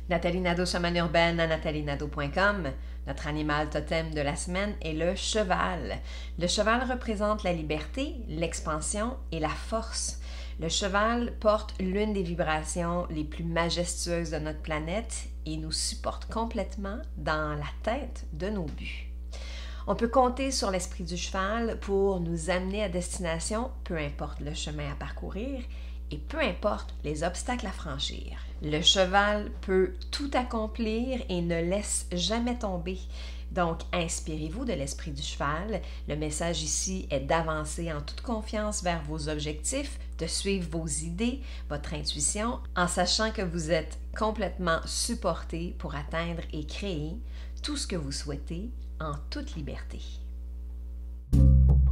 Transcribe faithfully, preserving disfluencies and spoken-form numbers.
Nathalie Nadeau, chamane urbaine à nathalie nadeau point com. Notre animal totem de la semaine est le cheval. Le cheval représente la liberté, l'expansion et la force. Le cheval porte l'une des vibrations les plus majestueuses de notre planète et nous supporte complètement dans la tête de nos buts. On peut compter sur l'esprit du cheval pour nous amener à destination, peu importe le chemin à parcourir et peu importe les obstacles à franchir. Le cheval peut tout accomplir et ne laisse jamais tomber. Donc, inspirez-vous de l'esprit du cheval. Le message ici est d'avancer en toute confiance vers vos objectifs, de suivre vos idées, votre intuition, en sachant que vous êtes complètement supporté pour atteindre et créer tout ce que vous souhaitez en toute liberté.